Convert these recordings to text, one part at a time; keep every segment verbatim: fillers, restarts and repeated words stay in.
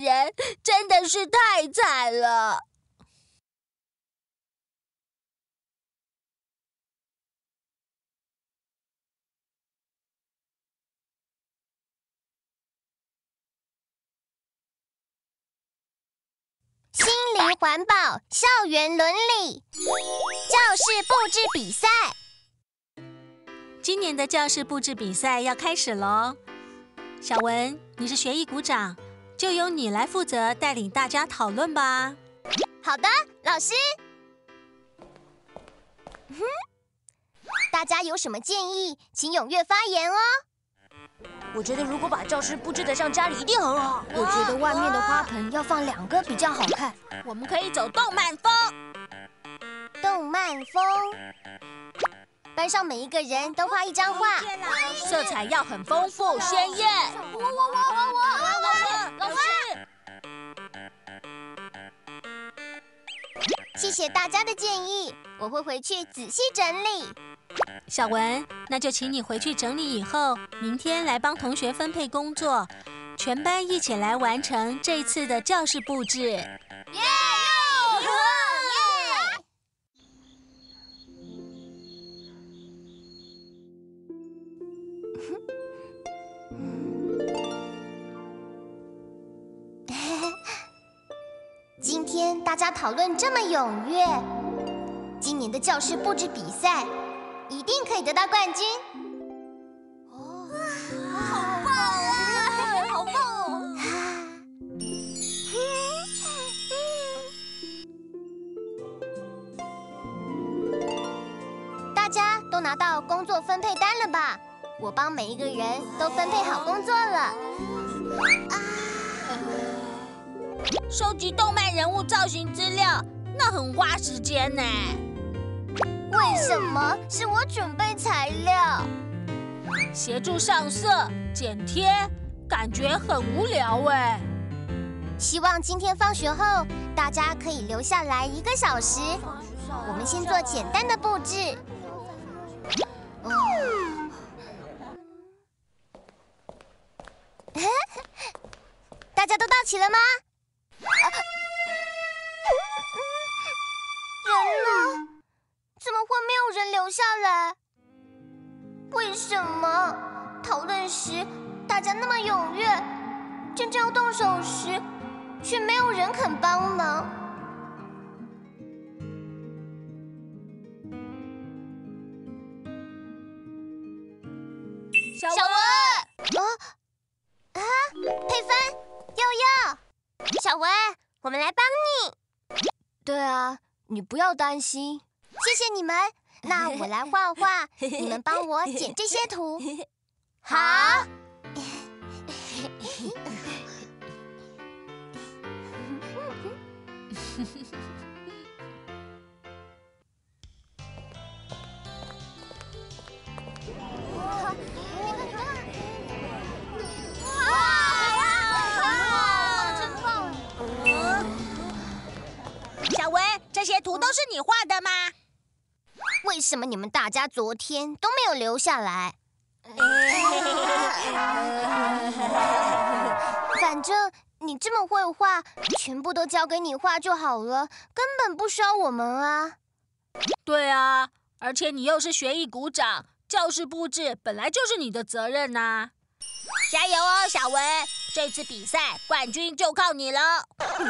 人真的是太惨了。 心灵环保校园伦理教室布置比赛。 今年的教室布置比赛要开始喽。小文，你是学艺股长，就由你来负责带领大家讨论吧。 好的，老师。嗯，大家有什么建议，请踊跃发言哦。 我觉得如果把教室布置得像家里一定很好。 我觉得外面的花盆要放两个比较好看。 我们可以走动漫风。 动漫风，班上每一个人都画一张画， 色彩要很丰富鲜艳。 我我我我我我老师，老师。 谢谢大家的建议，我会回去仔细整理。 小文，那就请你回去整理以后，明天来帮同学分配工作，全班一起来完成这一次的教室布置。耶！ 哟！耶！今天大家讨论这么踊跃，今年的教室布置比赛一定可以得到冠军。哦，好棒啊！好棒哦！大家都拿到工作分配单了吧？我帮每一个人都分配好工作了。啊！ 收集动漫人物造型资料，那很花时间呢。 为什么是我准备材料？ 协助上色、剪贴，感觉很无聊哎。 希望今天放学后大家可以留下来一个小时，我们先做简单的布置。大家都到齐了吗？啊、人呢？怎么会没有人留下来？为什么讨论时大家那么踊跃，真正要动手时却没有人肯帮忙？ 小文， 啊啊！佩芬、佑佑，小文，我们来帮你。 对啊，你不要担心。 谢谢你们，那我来画画，你们帮我剪这些图。好。 小文，这些图都是你画的吗？ 为什么你们大家昨天都没有留下来？反正你这么会画，全部都交给你画就好了，根本不需要我们啊。 对啊，而且你又是学艺股长，教室布置本来就是你的责任呐、啊。加油哦，小文！这次比赛冠军就靠你了。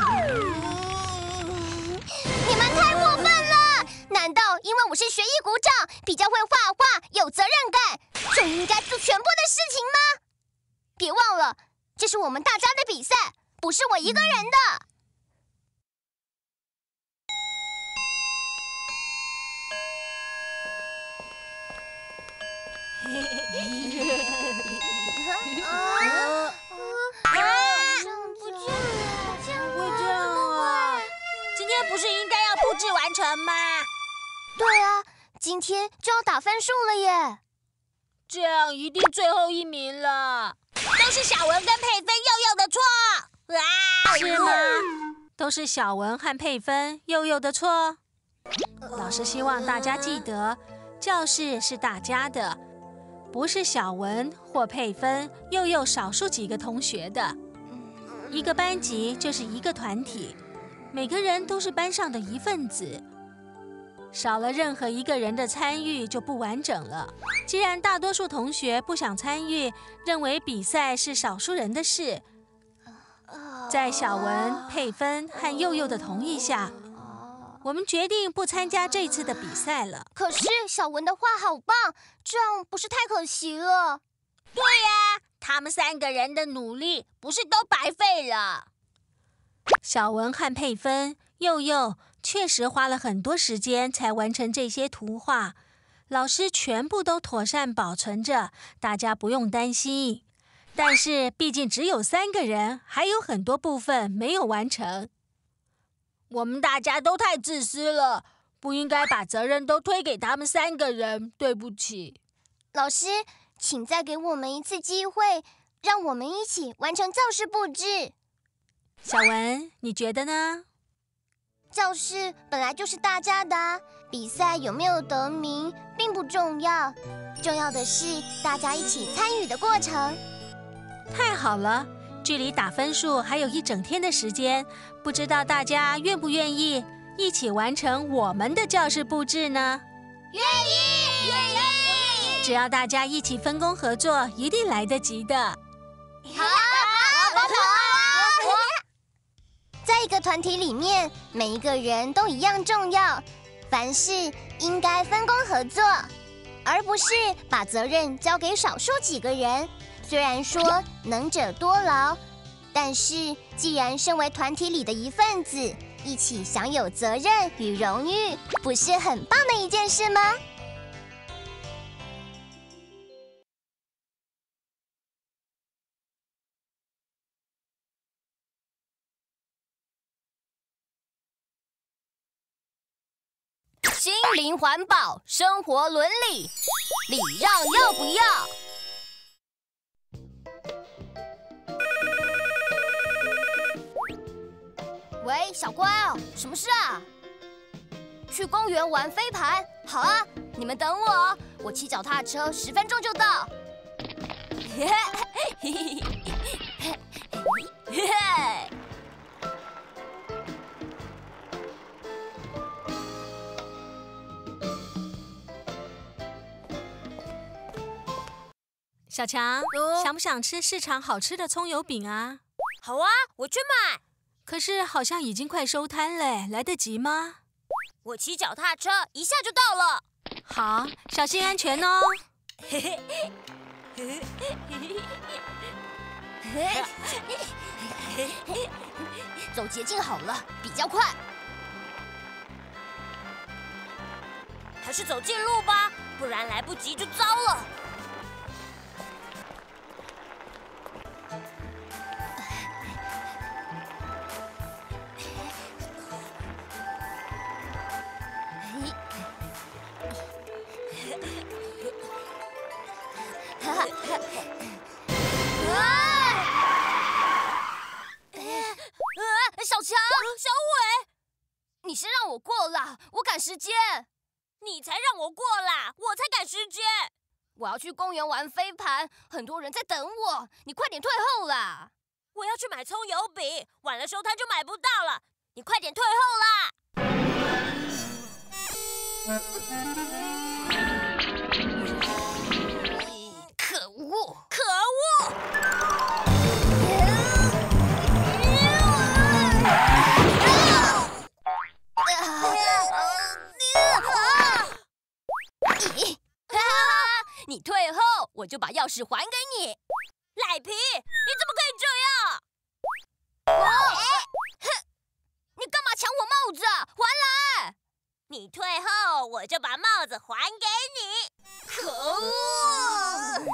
你们太过分了！难道因为我是学艺股长，比较会画画，有责任感，就应该做全部的事情吗？别忘了，这是我们大家的比赛，不是我一个人的。啊！不这样，这样会这样啊？今天不是应该要布置完成吗？ 对啊，今天就要打分数了耶。 这样一定最后一名了，都是小文跟佩芬、佑佑的错。啊， 是吗？都是小文和佩芬、佑佑的错。老师希望大家记得，教室是大家的，不是小文或佩芬、佑佑少数几个同学的。 一个班级就是一个团体，每个人都是班上的一份子。少了任何一个人的参与就不完整了。既然大多数同学不想参与，认为比赛是少数人的事，在小文、佩芬和佑佑的同意下，我们决定不参加这次的比赛了。 可是小文的画好棒，这样不是太可惜了？ 对呀，他们三个人的努力不是都白费了？ 小文和佩芬、佑佑确实花了很多时间才完成这些图画，老师全部都妥善保存着，大家不用担心。但是毕竟只有三个人，还有很多部分没有完成。 我们大家都太自私了，不应该把责任都推给他们三个人，对不起。 老师，请再给我们一次机会，让我们一起完成教室布置。 小文，你觉得呢？ 教室本来就是大家的啊，比赛有没有得名并不重要，重要的是大家一起参与的过程。 太好了，距离打分数还有一整天的时间，不知道大家愿不愿意一起完成我们的教室布置呢？ 愿意，愿意。 只要大家一起分工合作，一定来得及的。 好啊，好啊，好啊！在一个团体里面，每一个人都一样重要，凡事应该分工合作，而不是把责任交给少数几个人。虽然说能者多劳，但是既然身为团体里的一份子，一起享有责任与荣誉，不是很棒的一件事吗？ 心灵环保，生活伦理，礼让要不要？喂，小乖哦，什么事啊？去公园玩飞盘？好啊，你们等我哦，我骑脚踏车十分钟就到。嘿嘿嘿嘿嘿。 小强， 哦、 想不想吃市场好吃的葱油饼啊？ 好啊，我去买。 可是好像已经快收摊了，来得及吗？ 我骑脚踏车一下就到了。 好，小心安全哦。 走捷径好了，比较快。还是走近路吧，不然来不及就糟了。小强，小伟，你先让我过啦，我赶时间。你才让我过啦，我才赶时间。我要去公园玩飞盘，很多人在等我，你快点退后啦。我要去买葱油饼，晚了收摊就买不到了，你快点退后啦。可恶！可恶！你退后，我就把钥匙还给你。赖皮，你怎么可以这样？哦，哼！你干嘛抢我帽子？还来！你退后，我就把帽子还给你。可恶！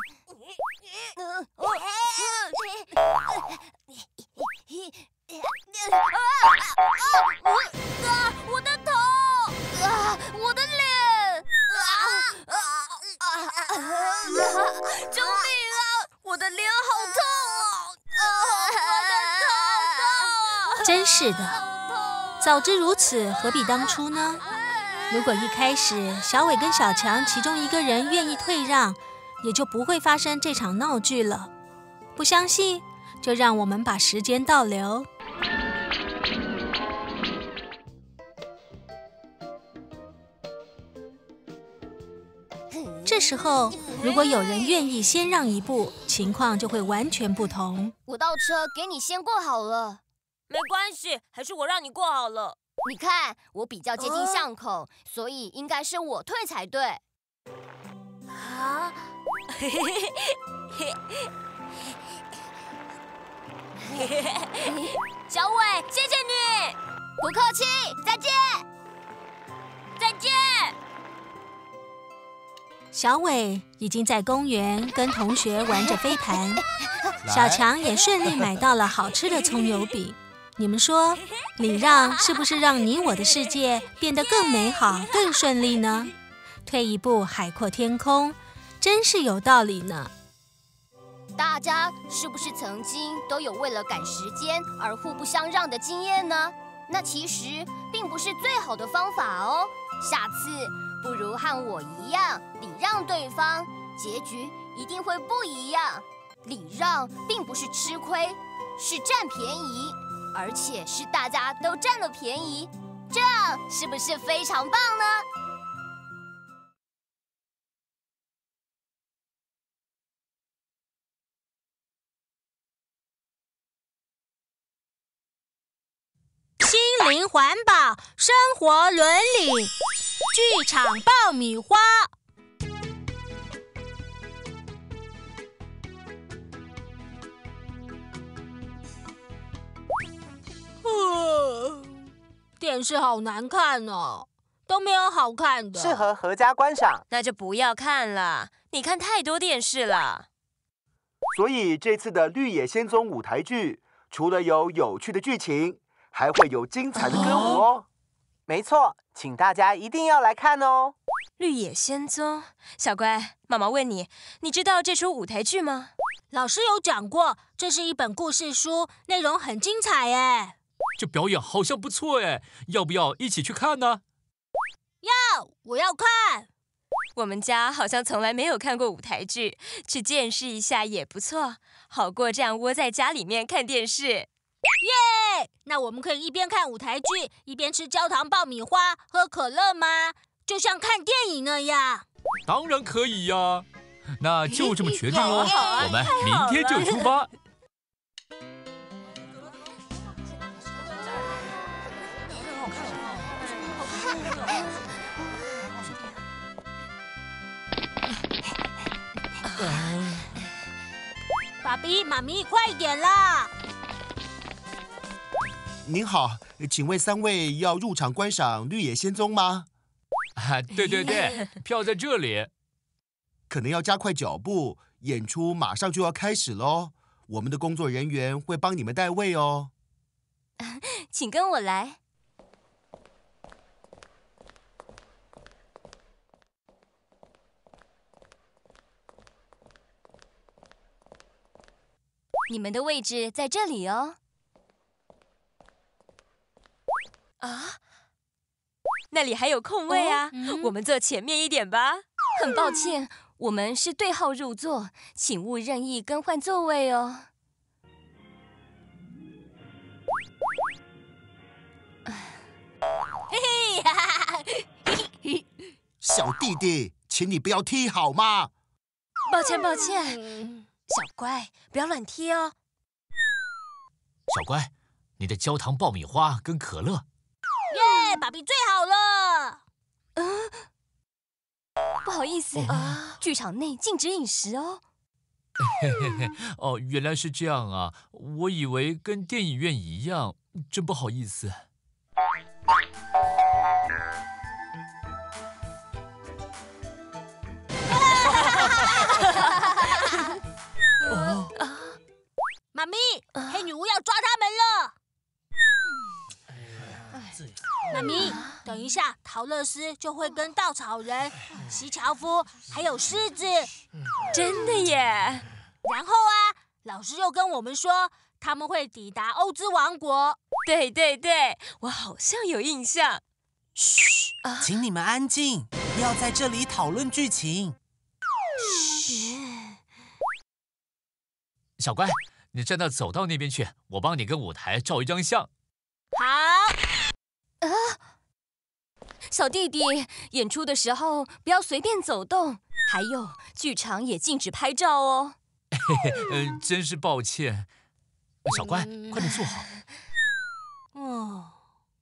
啊！我的头！啊！我的脸！啊！救命啊！我的脸好痛哦！我的头痛！ 真是的，早知如此，何必当初呢？如果一开始小伟跟小强其中一个人愿意退让，也就不会发生这场闹剧了。不相信， 就让我们把时间倒流。这时候，如果有人愿意先让一步，情况就会完全不同。 我倒车给你先过好了。 没关系，还是我让你过好了。 你看，我比较接近巷口，所以应该是我退才对。 啊！ 小伟，谢谢你，不客气，再见， 再见。 小伟已经在公园跟同学玩着飞盘，小强也顺利买到了好吃的葱油饼。你们说，礼让是不是让你我的世界变得更美好、更顺利呢？退一步，海阔天空，真是有道理呢。 大家是不是曾经都有为了赶时间而互不相让的经验呢？那其实并不是最好的方法哦。下次不如和我一样礼让对方，结局一定会不一样。礼让并不是吃亏，是占便宜，而且是大家都占了便宜，这样是不是非常棒呢？ 心灵环保，生活伦理，剧场爆米花。电视好难看哦，都没有好看的。 适合合家观赏， 那就不要看了。你看太多电视了。 所以这次的《绿野仙踪》舞台剧，除了有有趣的剧情，还会有精彩的歌舞哦。 没错，请大家一定要来看哦。 绿野仙踪，小乖，妈妈问你，你知道这出舞台剧吗？ 老师有讲过，这是一本故事书，内容很精彩哎。 这表演好像不错哎，要不要一起去看呢？ 要，我要看。 我们家好像从来没有看过舞台剧，去见识一下也不错，好过这样窝在家里面看电视。 耶！那我们可以一边看舞台剧，一边吃焦糖爆米花，喝可乐吗？就像看电影那样。 当然可以呀，那就这么决定哦。我们明天就出发。 爸比、妈咪，快一点啦！ 您好，请问三位要入场观赏《绿野仙踪》吗？ 啊，对对对，票在这里。 可能要加快脚步，演出马上就要开始喽。我们的工作人员会帮你们带位哦。 请跟我来。你们的位置在这里哦。啊，那里还有空位啊，哦嗯、我们坐前面一点吧。很抱歉，我们是对号入座，请勿任意更换座位哦。 嘿嘿哈哈！ 小弟弟，请你不要踢好吗？ 抱歉，抱歉。小乖，不要乱踢哦。 小乖，你的焦糖爆米花跟可乐。 耶，爸比最好了。 嗯，不好意思啊，剧场内禁止饮食哦。 嘿嘿嘿，哦，原来是这样啊，我以为跟电影院一样，真不好意思。 妈咪，黑女巫要抓他们了。妈咪，等一下，陶乐斯就会跟稻草人、席樵夫还有狮子。 真的耶！ 然后啊，老师又跟我们说，他们会抵达欧兹王国。 对对对，我好像有印象。 嘘，啊、请你们安静，不要在这里讨论剧情。 嘘，小乖， 你站到走道那边去，我帮你跟舞台照一张相。 好。 啊，小弟弟，演出的时候不要随便走动，还有剧场也禁止拍照哦。 嗯、呃，真是抱歉。小乖，嗯、快点坐好。 哦。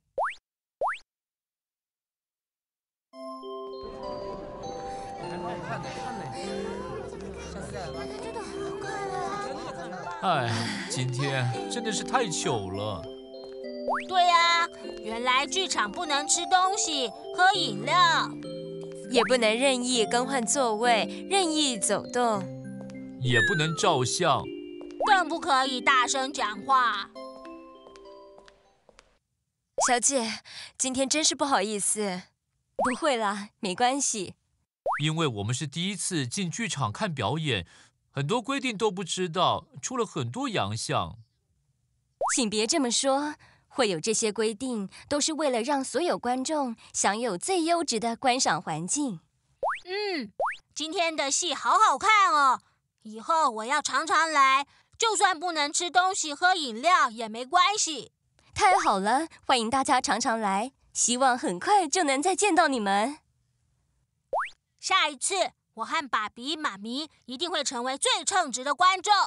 哎，今天真的是太糗了。 对呀、啊，原来剧场不能吃东西、喝饮料， 也不能任意更换座位、任意走动， 也不能照相， 更不可以大声讲话。 小姐，今天真是不好意思。不会啦，没关系。 因为我们是第一次进剧场看表演，很多规定都不知道，出了很多洋相。 请别这么说，会有这些规定，都是为了让所有观众享有最优质的观赏环境。 嗯，今天的戏好好看哦，以后我要常常来，就算不能吃东西、喝饮料也没关系。 太好了，欢迎大家常常来，希望很快就能再见到你们。 下一次，我和爸比、妈咪一定会成为最称职的观众。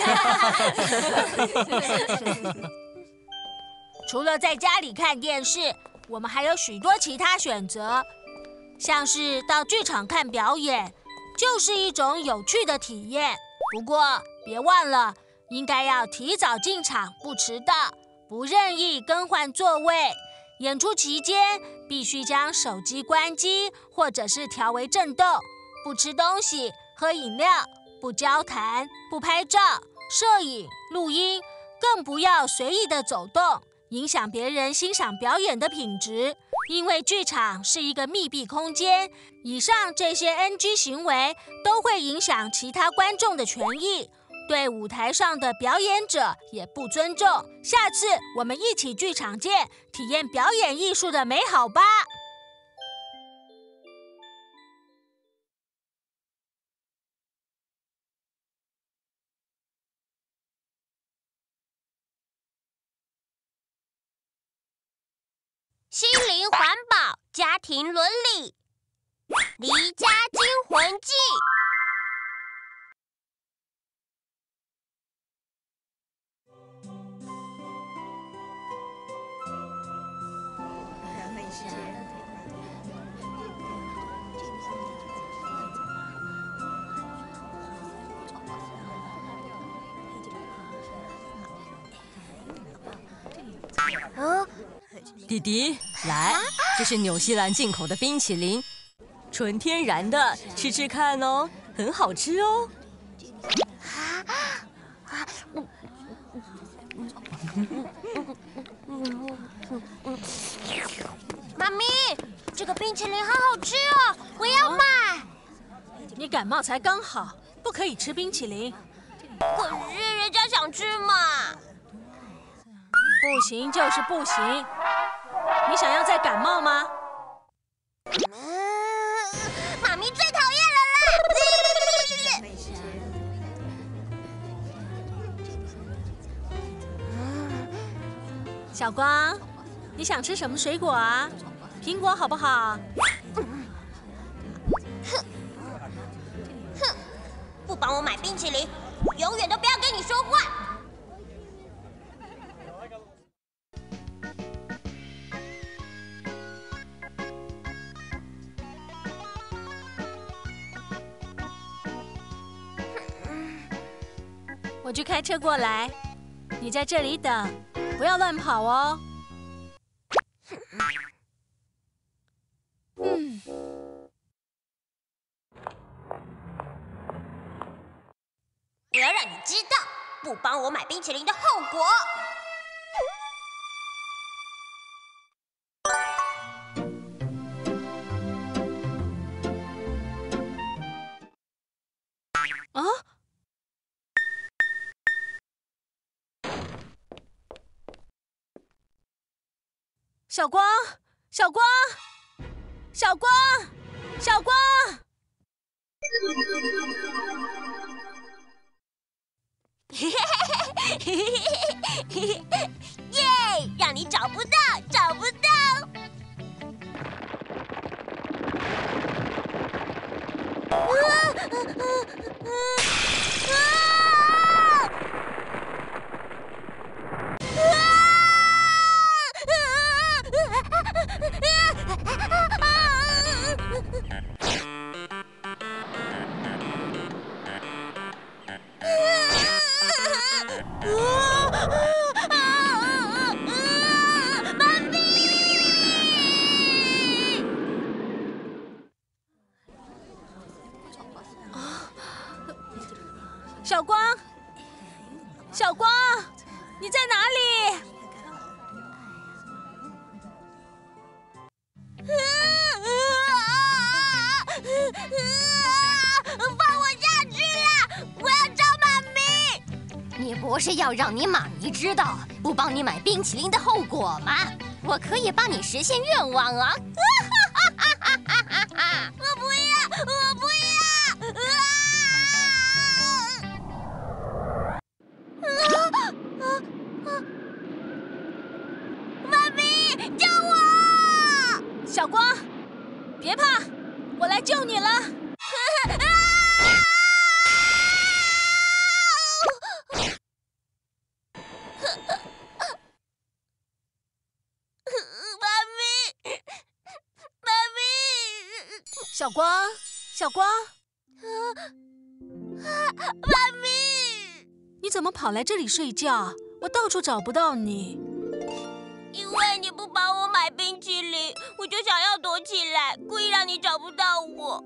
除了在家里看电视，我们还有许多其他选择，像是到剧场看表演，就是一种有趣的体验。不过别忘了，应该要提早进场，不迟到，不任意更换座位。演出期间必须将手机关机，或者是调为震动。不吃东西、喝饮料，不交谈、不拍照、摄影、录音，更不要随意的走动，影响别人欣赏表演的品质。因为剧场是一个密闭空间，以上这些 N G 行为都会影响其他观众的权益，对舞台上的表演者也不尊重。下次我们一起剧场见，体验表演艺术的美好吧。 心灵环保，家庭伦理，离家惊魂记。 啊，弟弟，来，这是纽西兰进口的冰淇淋，纯天然的，吃吃看哦，很好吃哦。 妈咪，这个冰淇淋好好吃哦，我要买。 你感冒才刚好，不可以吃冰淇淋。 可是人家想吃嘛。 不行就是不行，你想要再感冒吗？ 嗯，妈咪最讨厌了啦！ 小光，你想吃什么水果啊？苹果好不好？ 哼哼，不帮我买冰淇淋，永远都不要跟你说话。 我去开车过来，你在这里等，不要乱跑哦。嗯， 我要让你知道，不帮我买冰淇淋的后果。 啊！小光，小光，小光，小光！ 嘿嘿嘿嘿。 耶！让你找不到，找不到。 小光，小光，你在哪里？ 放我下去啦！我要找妈咪。 你不是要让你妈咪知道不帮你买冰淇淋的后果吗？我可以帮你实现愿望啊！ 我不要，我不要！妈咪，救我！ 小光，别怕，我来救你了。小光，小光， 妈咪， 你怎么跑来这里睡觉？我到处找不到你。 因为你不帮我买冰淇淋，我就想要躲起来，故意让你找不到我。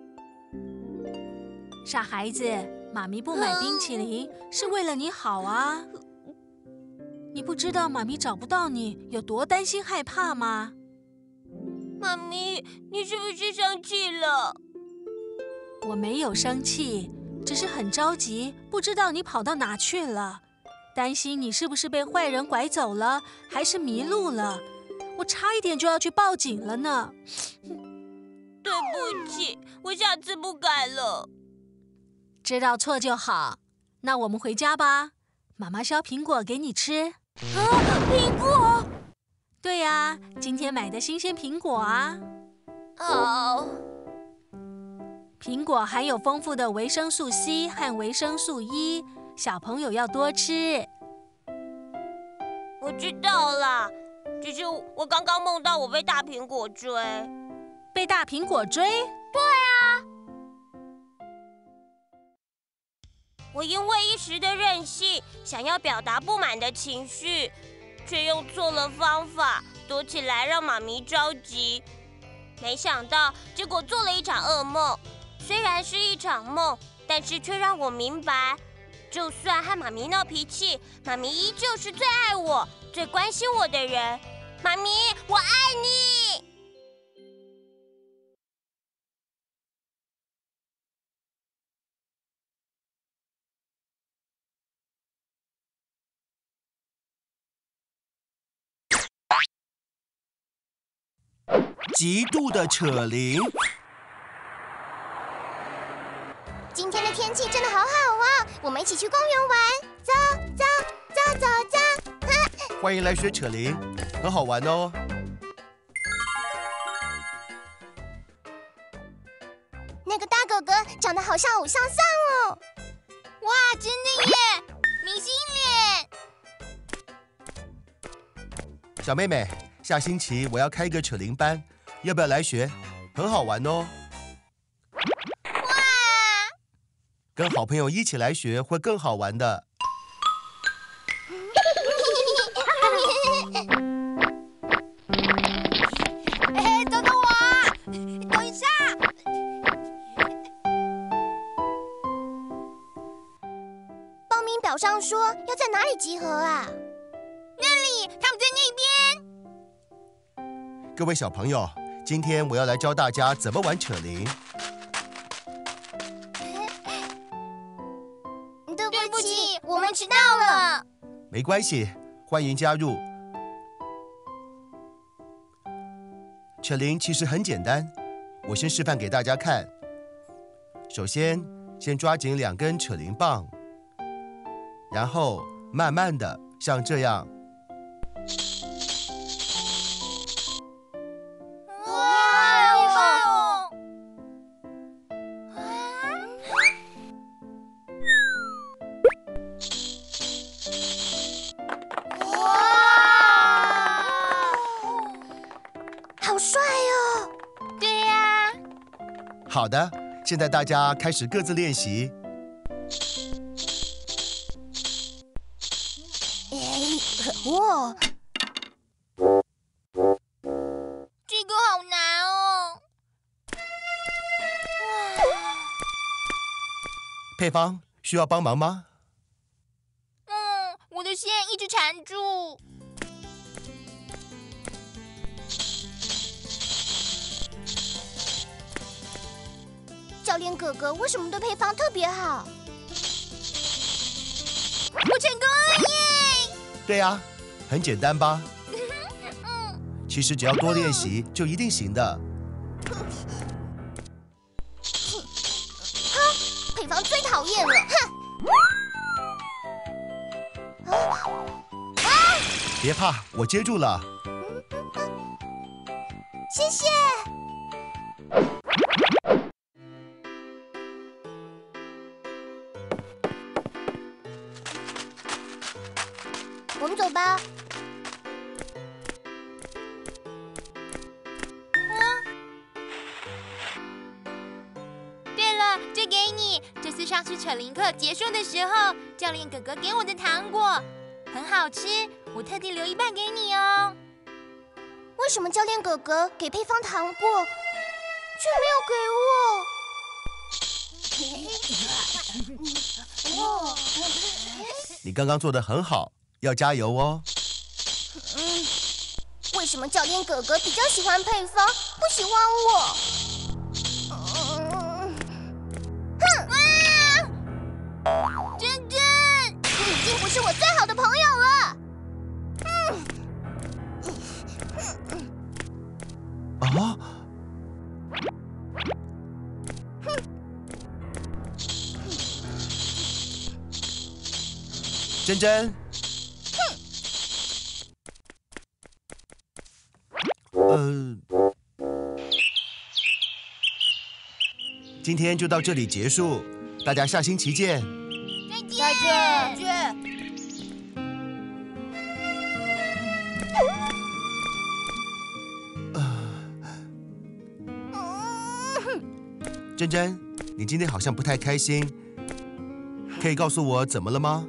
傻孩子，妈咪不买冰淇淋是为了你好啊。你不知道妈咪找不到你有多担心害怕吗？ 妈咪，你是不是生气了？ 我没有生气，只是很着急，不知道你跑到哪去了，担心你是不是被坏人拐走了，还是迷路了。我差一点就要去报警了呢。 对不起，我下次不改了。 知道错就好。那我们回家吧，妈妈削苹果给你吃。 啊，苹果！ 对呀，今天买的新鲜苹果啊。 好。 苹果含有丰富的维生素 C 和维生素 E， 小朋友要多吃。 我知道啦，只是我刚刚梦到我被大苹果追。 被大苹果追？ 对啊。我因为一时的任性，想要表达不满的情绪，却用错了方法，躲起来让妈咪着急。没想到，结果做了一场噩梦。虽然是一场梦，但是却让我明白，就算和妈咪闹脾气，妈咪依旧是最爱我、最关心我的人。妈咪，我爱你！ 极度的扯铃。 今天的天气真的好好啊！我们一起去公园玩，走走走走走！ 欢迎来学扯铃，很好玩哦。 那个大哥哥长得好像偶像像哦！哇，真的耶，明星脸！ 小妹妹，下星期我要开一个扯铃班，要不要来学？很好玩哦。 哇！ 跟好朋友一起来学会更好玩的。 哎，等等我啊！等一下。报名表上说要在哪里集合啊？那里，他们在那边。 各位小朋友，今天我要来教大家怎么玩扯铃。 对不起，我们迟到了。 没关系，欢迎加入。扯铃其实很简单，我先示范给大家看。首先，先抓紧两根扯铃棒，然后慢慢的，像这样。好的，现在大家开始各自练习。 哇，这个好难哦。 佩芳，需要帮忙吗？ 嗯，我的线一直缠住。教练哥哥为什么对佩芳特别好？我成功了耶！ 对呀，很简单吧？其实只要多练习，就一定行的。 哈，佩芳最讨厌了，哼！啊！ 别怕，我接住了。 谢谢。我们走吧。 对了，这给你，这是上次扯铃课结束的时候，教练哥哥给我的糖果，很好吃，我特地留一半给你哦。 为什么教练哥哥给佩芳糖果，却没有给我？ 你刚刚做得很好，要加油哦。 嗯，为什么教练哥哥比较喜欢佩芳，不喜欢我？嗯，哼！啊！珍珍，你已经不是我最好的朋友了。嗯。 啊！珍珍。呃，今天就到这里结束，大家下星期见。 再见。再见。 珍珍，你今天好像不太开心，可以告诉我怎么了吗？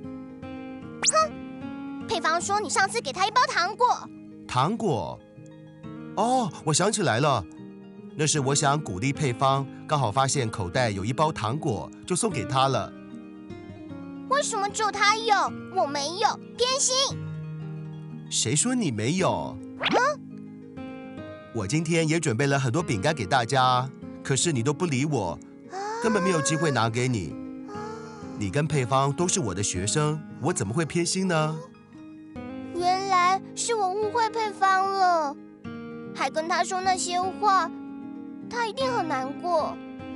哼，佩芳说你上次给她一包糖果。 糖果？哦，我想起来了，那是我想鼓励佩芳，刚好发现口袋有一包糖果，就送给她了。 为什么只有她有，我没有？偏心！ 谁说你没有？嗯，我今天也准备了很多饼干给大家，可是你都不理我，根本没有机会拿给你。你跟佩芳都是我的学生，我怎么会偏心呢？ 原来是我误会佩芳了。还跟他说那些话，他一定很难过。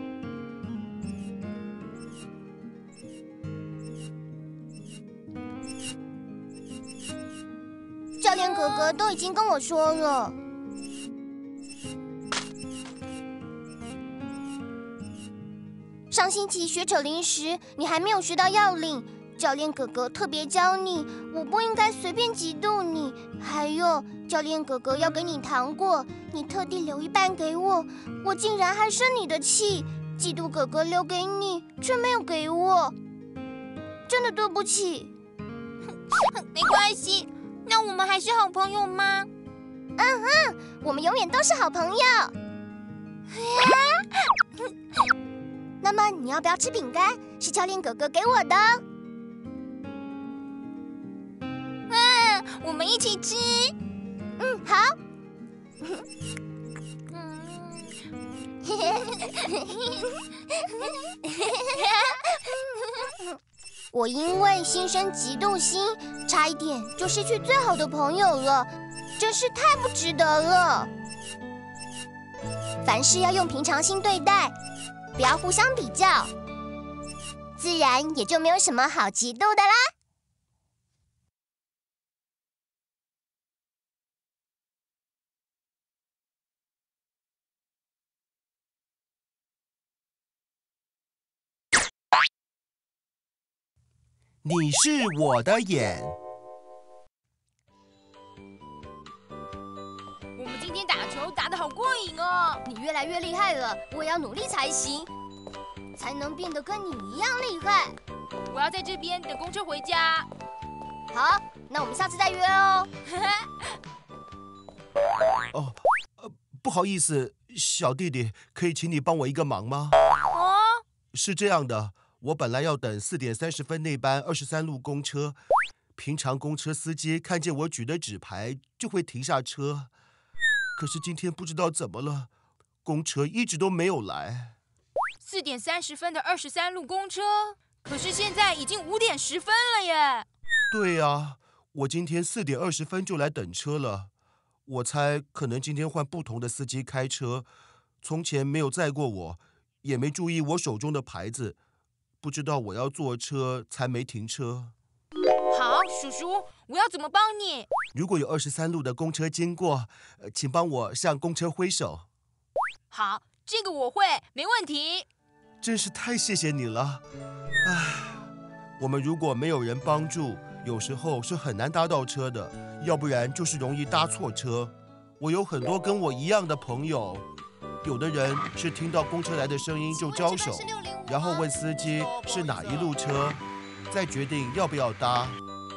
教练哥哥都已经跟我说了。上星期学扯铃时，你还没有学到要领。教练哥哥特别教你，我不应该随便嫉妒你。还有，教练哥哥要给你糖果，你特地留一半给我，我竟然还生你的气，嫉妒哥哥留给你，却没有给我，真的对不起。 没关系，那我们还是好朋友吗？ 嗯嗯，我们永远都是好朋友。那么你要不要吃饼干？是教练哥哥给我的。 嗯，我们一起吃。 嗯，好。我因为心生嫉妒心，差一点就失去最好的朋友了，真是太不值得了。凡事要用平常心对待，不要互相比较，自然也就没有什么好嫉妒的啦。 你是我的眼。 我们今天打球打得好过瘾哦！ 你越来越厉害了，我也要努力才行，才能变得跟你一样厉害。 我要在这边等公车回家。 好，那我们下次再约哦。 哦，呃，不好意思，小弟弟，可以请你帮我一个忙吗？ 哦， 是这样的，我本来要等四点三十分那班二十三路公车，平常公车司机看见我举的纸牌就会停下车，可是今天不知道怎么了，公车一直都没有来。 四点三十分的二十三路公车，可是现在已经五点十分了耶。 对呀，我今天四点二十分就来等车了。我猜可能今天换不同的司机开车，从前没有载过我，也没注意我手中的牌子，不知道我要坐车才没停车。 好，叔叔，我要怎么帮你？ 如果有二十三路的公车经过，呃请帮我向公车挥手。 好，这个我会，没问题。 真是太谢谢你了。唉，我们如果没有人帮助，有时候是很难搭到车的，要不然就是容易搭错车。我有很多跟我一样的朋友，有的人是听到公车来的声音就招手，然后问司机是哪一路车，再决定要不要搭。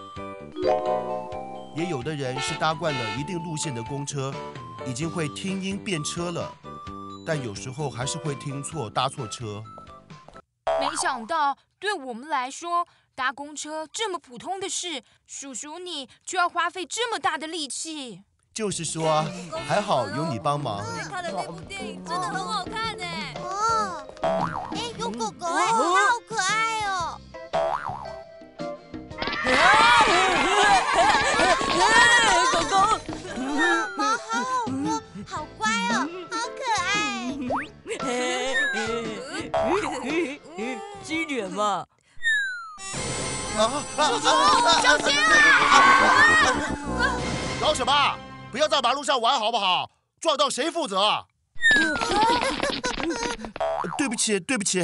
也有的人是搭惯了一定路线的公车，已经会听音辨车了，但有时候还是会听错搭错车。 没想到对我们来说，搭公车这么普通的事，叔叔你却要花费这么大的力气。 就是说啊，还好有你帮忙。 看的那部电影真的很好看呢。 哦，哎，有狗狗哎，它好可爱哦。 狗狗， 毛好好多，好乖哦，好可爱。 鸡脸嘛。 啊啊！ 叔叔，小心啊！搞什么？不要在马路上玩好不好？撞到谁负责？对不起，对不起，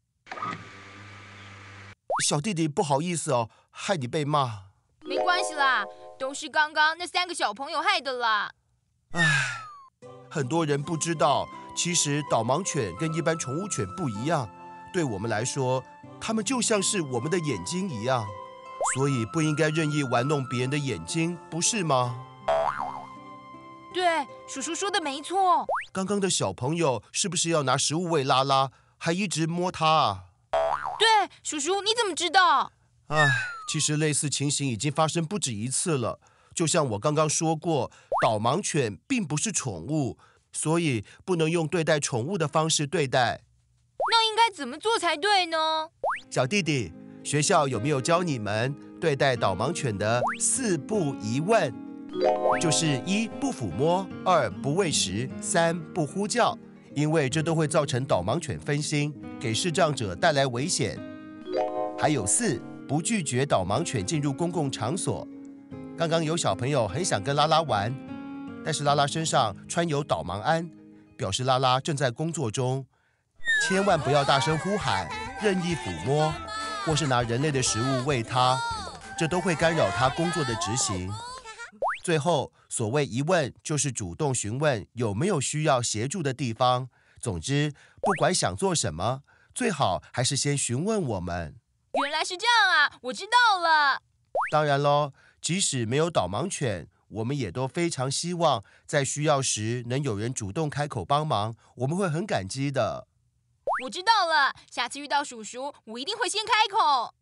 小弟弟，不好意思哦，害你被骂。 没关系啦，都是刚刚那三个小朋友害的啦。 唉，很多人不知道，其实导盲犬跟一般宠物犬不一样，对我们来说，它们就像是我们的眼睛一样，所以不应该任意玩弄别人的眼睛，不是吗？ 对，叔叔说的没错。 刚刚的小朋友是不是要拿食物喂拉拉，还一直摸它啊？ 对，叔叔你怎么知道？ 唉，其实类似情形已经发生不止一次了。就像我刚刚说过，导盲犬并不是宠物，所以不能用对待宠物的方式对待。 那应该怎么做才对呢？ 小弟弟，学校有没有教你们对待导盲犬的四不疑问？就是一不抚摸，二不喂食，三不呼叫，因为这都会造成导盲犬分心，给视障者带来危险。还有四不拒绝导盲犬进入公共场所。刚刚有小朋友很想跟拉拉玩，但是拉拉身上穿有导盲鞍，表示拉拉正在工作中，千万不要大声呼喊、任意抚摸，或是拿人类的食物喂它，这都会干扰它工作的执行。最后，所谓疑问就是主动询问有没有需要协助的地方。总之，不管想做什么，最好还是先询问我们。 原来是这样啊，我知道了。 当然咯，即使没有导盲犬，我们也都非常希望在需要时能有人主动开口帮忙，我们会很感激的。 我知道了，下次遇到叔叔，我一定会先开口。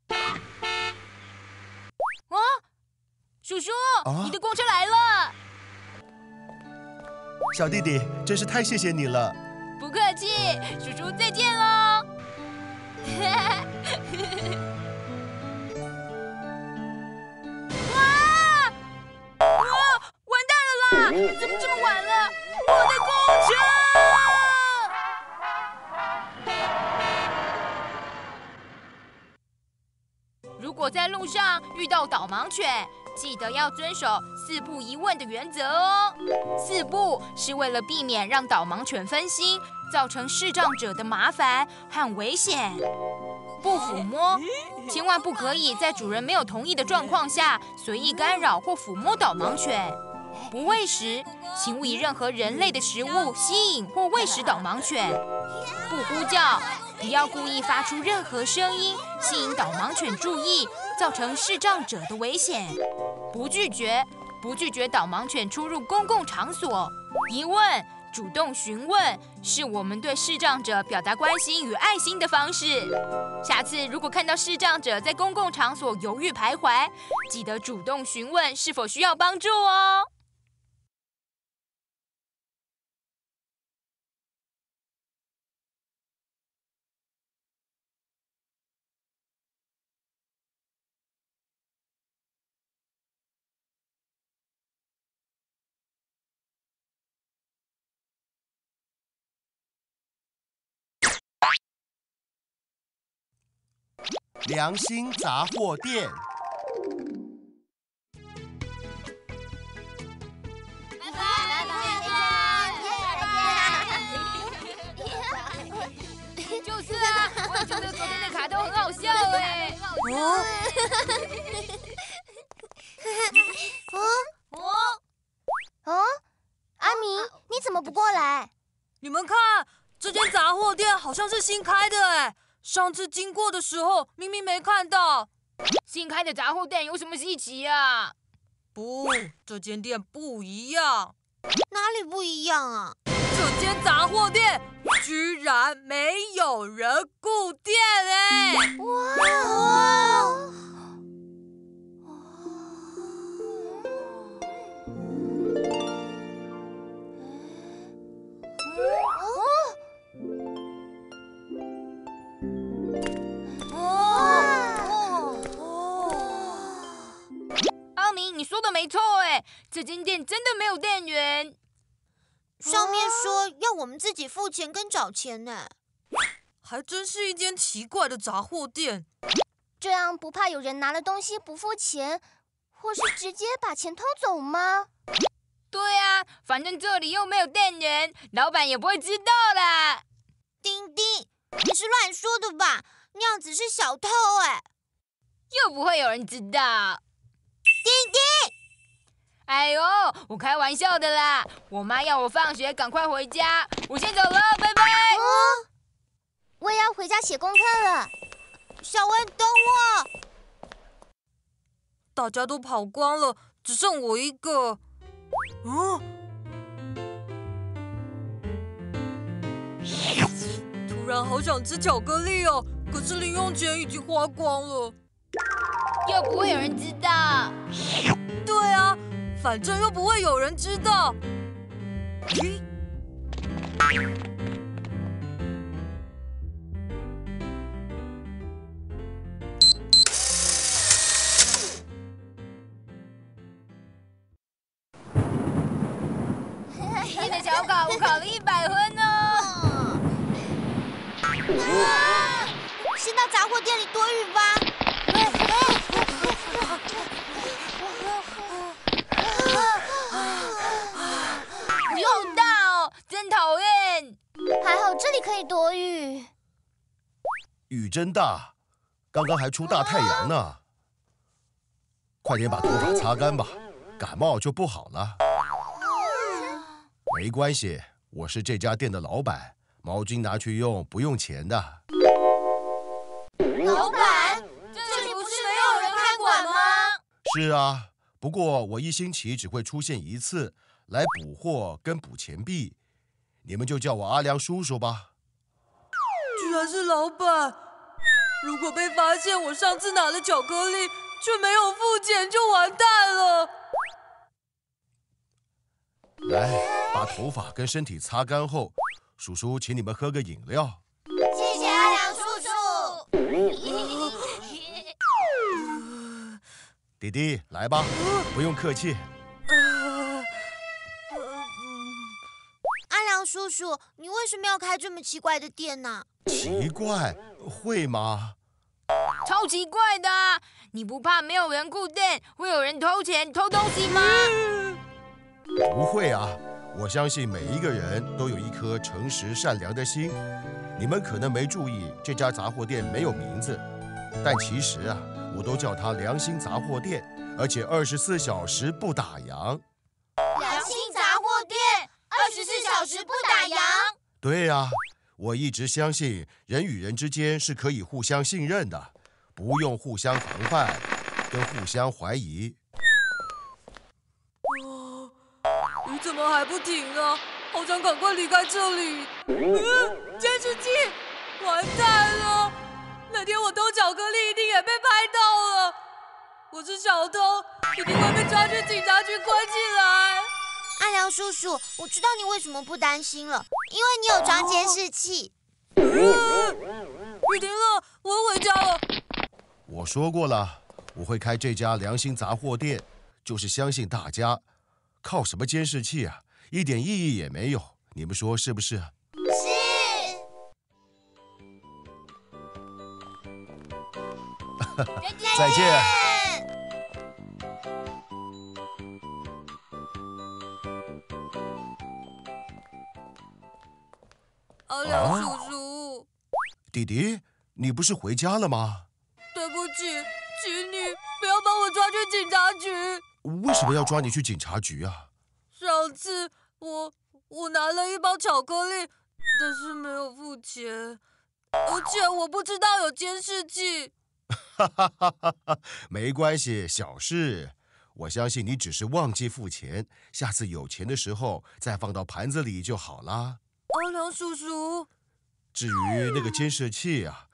啊，叔叔， 啊、 你的公车来了。 小弟弟，真是太谢谢你了。 不客气，叔叔再见喽。哇！哇！完蛋了啦！怎么这么晚了？我的公车！如果在路上遇到导盲犬，记得要遵守四不疑问的原则哦。四不是为了避免让导盲犬分心，造成视障者的麻烦和危险。 不抚摸，千万不可以在主人没有同意的状况下随意干扰或抚摸导盲犬。不喂食，请勿以任何人类的食物吸引或喂食导盲犬。不呼叫，不要故意发出任何声音吸引导盲犬注意，造成视障者的危险。不拒绝，不拒绝导盲犬出入公共场所。疑问，主动询问，是我们对视障者表达关心与爱心的方式。下次如果看到视障者在公共场所犹豫徘徊，记得主动询问是否需要帮助哦。 良心杂货店。 拜拜，拜拜， 就是啊，我也觉得昨天的卡通很好笑哎。 哦，哦，哦，阿明，你怎么不过来？ 你们看，这间杂货店好像是新开的哎。上次经过的时候，明明没看到。 新开的杂货店有什么稀奇啊？ 不，这间店不一样。 哪里不一样啊？ 这间杂货店居然没有人顾店哎！ 哇！ 你说的没错哎，这间店真的没有店员。 上面说要我们自己付钱跟找钱呢。 还真是一间奇怪的杂货店。 这样不怕有人拿了东西不付钱，或是直接把钱偷走吗？ 对啊，反正这里又没有店员，老板也不会知道啦。 丁丁，你是乱说的吧？那样子是小偷哎。 又不会有人知道。 丁丁， 哎呦，我开玩笑的啦！我妈要我放学赶快回家，我先走了，拜拜。 哦，我也要回家写功课了。小文，等我。 大家都跑光了，只剩我一个。嗯？突然好想吃巧克力哦，可是零用钱已经花光了。 又不会有人知道。 对啊，反正又不会有人知道。咦？ 你的小考我考了一百分哦。 啊！先到杂货店里躲雨吧。 又大哦，真讨厌。 还好这里可以躲雨。 雨真大，刚刚还出大太阳呢。快点把头发擦干吧，感冒就不好了。没关系，我是这家店的老板，毛巾拿去用不用钱的。 老板，这里不是没有人看管吗？ 是啊，不过我一星期只会出现一次，来补货跟补钱币。你们就叫我阿良叔叔吧。 居然是老板！如果被发现我上次拿了巧克力却没有付钱，就完蛋了。 来，把头发跟身体擦干后，叔叔请你们喝个饮料。 谢谢阿良叔叔。 弟弟，来吧，不用客气。 阿良叔叔，你为什么要开这么奇怪的店呢？ 奇怪，会吗？ 超奇怪的啊！你不怕没有人顾店，会有人偷钱偷东西吗？ 不会啊，我相信每一个人都有一颗诚实善良的心。 你们可能没注意，这家杂货店没有名字，但其实啊，我都叫它良心杂货店，而且二十四小时不打烊。 良心杂货店，二十四小时不打烊。 对呀、啊，我一直相信人与人之间是可以互相信任的，不用互相防范跟互相怀疑。 哦，你怎么还不停啊？好想赶快离开这里。嗯，监视器，完蛋了！那天我偷巧克力一定也被拍到了。我是小偷，一定会被抓去警察局关起来。 阿良叔叔，我知道你为什么不担心了，因为你有装监视器。 嗯，雨停了，我要回家了。 我说过了，我会开这家良心杂货店，就是相信大家。靠什么监视器啊？一点意义也没有。你们说是不是？ 是。 再见。 阿良叔叔， 弟弟，你不是回家了吗？ 对不起，请你不要把我抓去警察局。 为什么要抓你去警察局啊？ 上次我我拿了一包巧克力，但是没有付钱，而且我不知道有监视器。 哈哈哈哈哈，没关系，小事。我相信你只是忘记付钱，下次有钱的时候再放到盘子里就好啦。 阿良叔叔， 至于那个监视器啊，